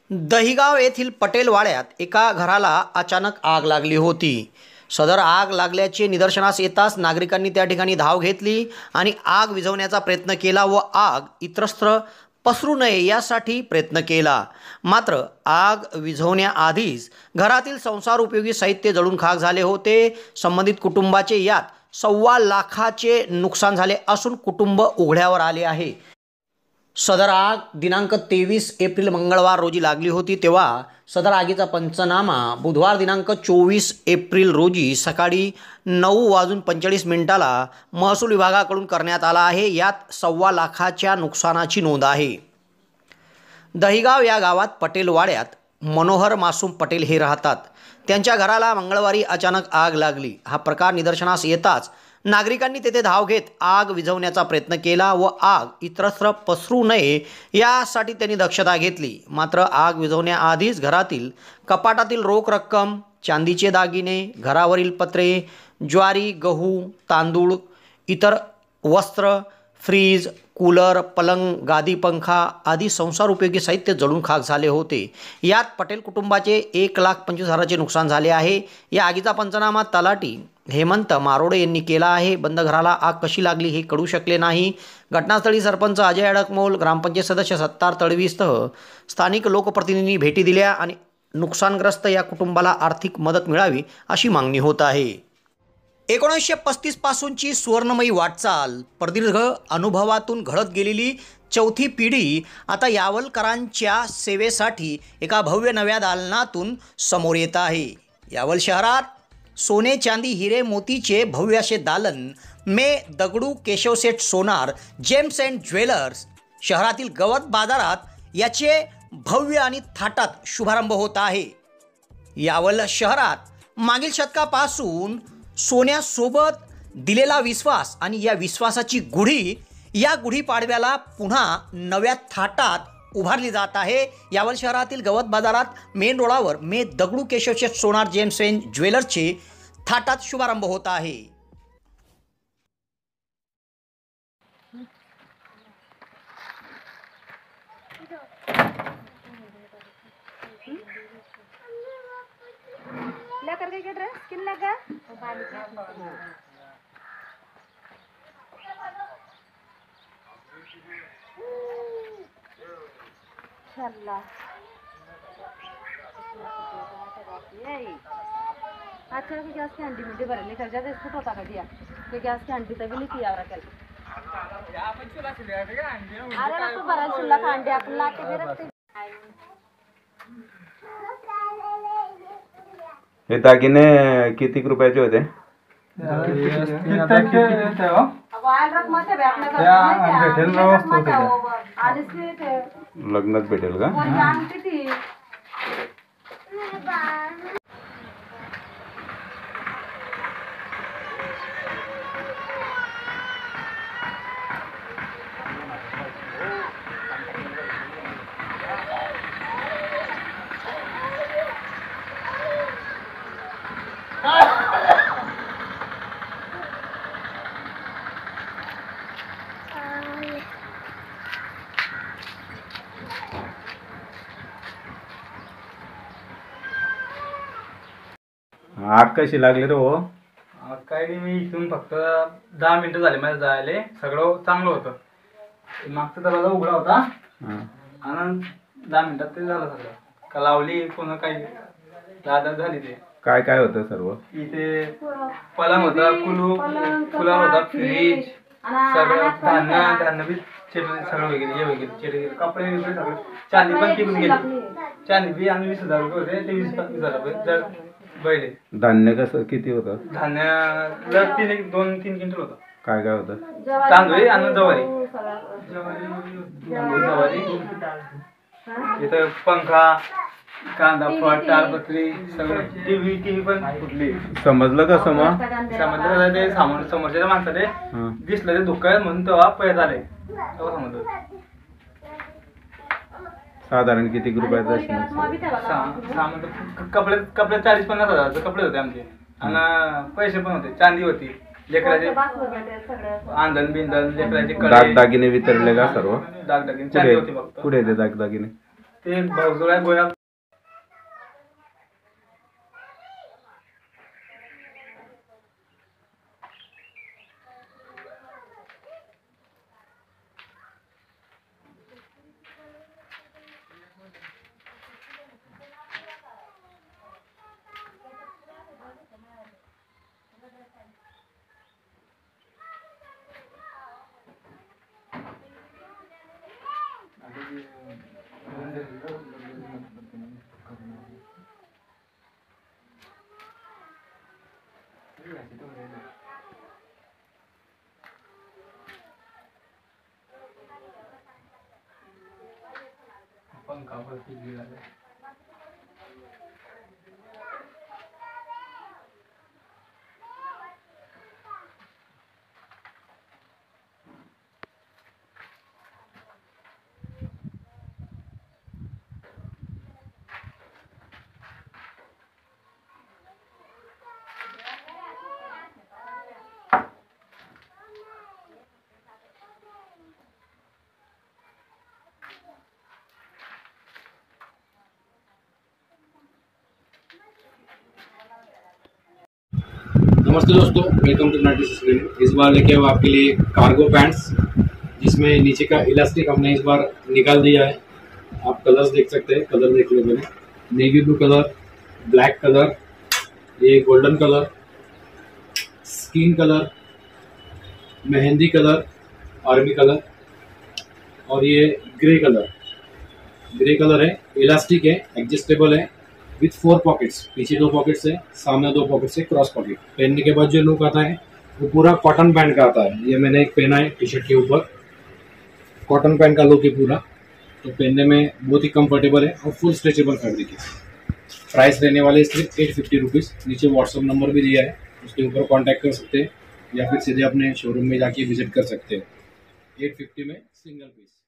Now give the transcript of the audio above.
दहिगाव येथील पटेलवाड्यात एका घराला अचानक आग लागली होती। सदर आग लागल्याचे निदर्शनास येताच नागरिकांनी त्या ठिकाणी धाव घेतली आणि आग विझवण्याचा प्रयत्न केला व आग इतरत्र पसरू नये यासाठी प्रयत्न केला। मात्र आग विझवण्याआधीच घरातील संसार उपयोगी साहित्य जळून खाक झाले होते। संबंधित कुटुंबाचे यात 1.25 लाखाचे नुकसान झाले असून कुटुंब उघड्यावर आले आहे। सदर आग दिनांक 23 एप्रिल मंगळवार रोजी लागली होती। तेव्हा सदर आगीचा पंचनामा बुधवार दिनांक 24 एप्रिल रोजी सकाळी 9:45 महसूल विभागाकडून करण्यात आला आहे। यात 1.25 लाखाच्या नुकसानाची नोंद आहे। दहिगाव या गावात पटेलवाड्यात मनोहर मासूम पटेल हे राहतात। त्यांच्या घराला मंगळवारी अचानक आग लागली। हा प्रकार निदर्शनास येताच नागरिकांनी तेथे धाव घेत आग विझवण्याचा प्रयत्न केला व आग इतरत्र पसरू नये यासाठी त्यांनी दक्षता घेतली। मात्र आग विझवण्याआधीच घरातील कपाटातील रोख रक्कम, चांदीचे दागिने, घरावरील पत्रे, ज्वारी, गहू, तांदूळ, इतर वस्त्र, फ्रीज, कूलर, पलंग, गादी, पंखा आदी संसार उपयोगी साहित्य जळून खाक झाले होते। यात पटेल कुटुंबाचे 1,25,000चे नुकसान झाले आहे। या आगीचा पंचनामा तलाठी हेमंत मारोडे यांनी केला आहे। बंद घराला आग कशी लागली हे कळू शकले नाही। घटनास्थळी सरपंच अजय अडकमोल, ग्रामपंचायत सदस्य सत्तार तडवीसह स्थानिक लोकप्रतिनिधींनी भेटी दिल्या आणि नुकसानग्रस्त या कुटुंबाला आर्थिक मदत मिळावी अशी मागणी होत आहे। 1935 पासूनची सुवर्णमयी वाटचाल, प्रदीर्घ अनुभवातून घडत गेलेली चौथी पिढी आता यावलकरांच्या सेवेसाठी एका भव्य नव्या दालनातून समोर येत आहे। यावल शहरात सोने, चांदी, हिरे, मोतीचे भव्य असे दालन मे Dagdu Keshavseth Sonar gems and jewellers शहरातील गवत बाजारात याचे भव्य आणि थाटात शुभारंभ होत आहे। यावल शहरात मागील शतकापासून सोन्यासोबत दिलेला विश्वास आणि या विश्वासाची गुढी या गुढीपाडव्याला पुन्हा नव्या थाटात उभारली जात आहे। यावल शहरातील गवत बाजारात मेन रोडावर मे दगडू केशवसेठ सोनार जेम्स अँड ज्वेलर्सचे थाटात शुभारंभ होत आहे। अच्छा की गैस की हंडी मिट्टी भरने कर जाते इसको होता कर दिया कि गैस की हंडी तभी नहीं किया रहा कल अरे ना तो बड़ा चूल्हा का हंडी अपन लाके भी रखते। हे दागिने किती रुपयाचे होते? लग्नात भेटेल का? आग कशी लागली रे? हो काय नाही, मी इथून फक्त 10 मिनिटं झाले मला जायला, सगळं चांगलं होतं। मागचा दरवाजा उघडा होता आणि 10 मिनिटात ते झालं सगळं। का लावली कोण काही दादा झाली ते काय काय होतं सर्व? इथे पलंग होता, कूलर होता, फ्रीज, सगळं धान्य बी सगळं वगैरे वगैरे कपडे वगैरे सगळं। चांदी पण ती गेली, चांदी बी आम्ही 20,000 रुपये होते, ते 20,000 रुपये बैले। धान्य कसं किती होतं? धान्य 2-3 क्विंटल होतं। काय काय होतं? तांदूळ आणि ज्वारी, इथं पंखा, कांदा, फळ, ताडपत्री, सगळं। टीव्ही पण फुटली। समजलं का? समजलं ते समोरच्या माणसाने दिसलं ते धुक्क म्हणून तेव्हा पैसे आले, तेव्हा समजलं। साधारण किती रुपयाचा? कपडे 40-50 हजाराचे कपडे होते आमचे आणि पैसे पण होते, चांदी होती, लेकराचे आंधन बिंदन, लेकराचे दागदागिने वितरले का सर्व? दागदागिने चांदी होती फक्त। कुठे येते दागदागिने? ते भावजोळ्या गोया पंखा वरती गेला नमस्ते दोस्तों, वेलकम टू नाइटी स्क्रीन। इस बार लेके आए आपके लिए कार्गो पैंट्स, जिसमें नीचे का इलास्टिक हमने इस बार निकाल दिया है। आप कलर्स देख सकते हैं, कलर देख लो मैंने, navy blue colour, black colour, ये golden colour, skin colour, mehndi colour, army colour और ये ग्रे कलर। ग्रे कलर है, इलास्टिक है, एडजस्टेबल है, विथ 4 पॉकेट्स। पीछे 2 पॉकेट्स है, सामने 2 पॉकेट्स है, क्रॉस पॉकेट। पहनने के बाद जो लुक आता है वो पूरा कॉटन पैंट का आता है। ये मैंने एक पहना है टी शर्ट के ऊपर, कॉटन पैंट का लुक है पूरा। तो पहनने में बहुत ही कंफर्टेबल है और फुल स्ट्रेचेबल फैब्रिक है। प्राइस रहने वाले सिर्फ 850 रुपीज़। नीचे व्हाट्सअप नंबर भी दिया है, उसके ऊपर कॉन्टैक्ट कर सकते हैं या फिर सीधे अपने शोरूम में जाके विजिट कर सकते हैं। 850 में सिंगल पीस।